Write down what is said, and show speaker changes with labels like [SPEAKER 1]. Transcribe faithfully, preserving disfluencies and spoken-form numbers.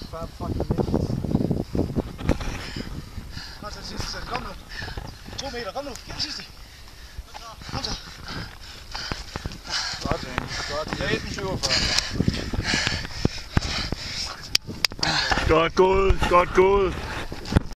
[SPEAKER 1] fyrre fucking meter. Kom så, sidste sæt. Kom nu. To meter, kom nu. Giv den sidste. Kom så. Godt, James. Godt. nitten syvogfyrre.
[SPEAKER 2] Godt gået, godt gået.